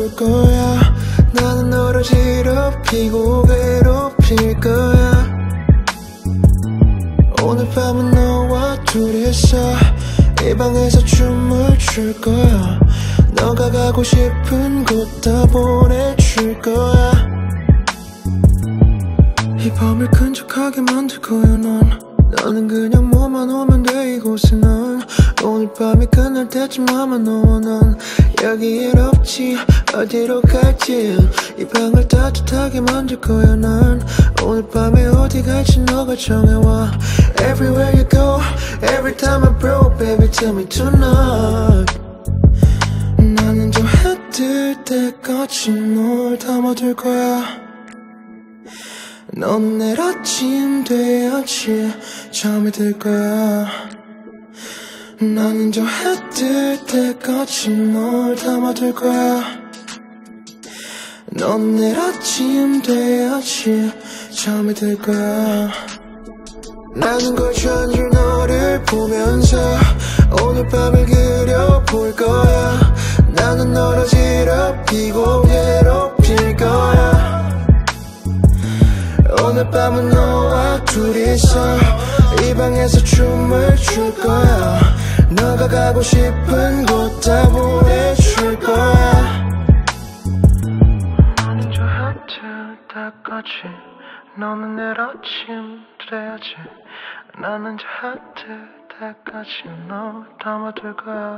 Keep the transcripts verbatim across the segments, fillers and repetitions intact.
담아둘 거야. 나는 너를 지럽히고 괴롭힐 거야. 오늘 밤은 너와 둘이서 이 방에서 춤을 출 거야. 너가 가고 싶은 곳 다 보내줄 거야. 이 밤을 끈적하게 만들 거야 넌. 나는 그냥 몸만 오면 돼 이곳에 넌. 오늘 밤이 끝날 때쯤 아마 너와 난 여기엔 없지. 어디로 갈지 이 방을 따뜻하게 만들 거야 난. 오늘 밤에 어디 갈지 너가 정해와. Everywhere you go, every time I broke, baby tell me tonight. 나는 저 해 뜰 때까지 널 담아둘 거야. 넌 내일 아침 돼야지 잠이 들 거야. 나는 저 해 뜰 때까지 널 담아둘 거야. 넌 내일 아침 돼야지 잠이 들 거야. 나는 거쳐앉을 너를 보면서 오늘 밤을 그려볼 거야. 나는 너를 어지럽히고 괴롭힐 거야. 오늘 밤은 너와 둘이서 이 방에서 춤을 출 거야. 너가 가고 싶은 곳 다 보내줄 거야. 나는 저 하트 때까지 너는 내일 아침 돼야지. 나는 저 하트 때까지 너 담아둘 거야.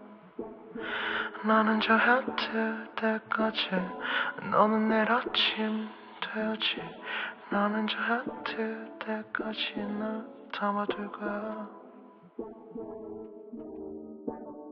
나는 저 하트 때까지 너는 내일 아침 돼야지. 나는 저 하트 때까지 너 담아둘 거야.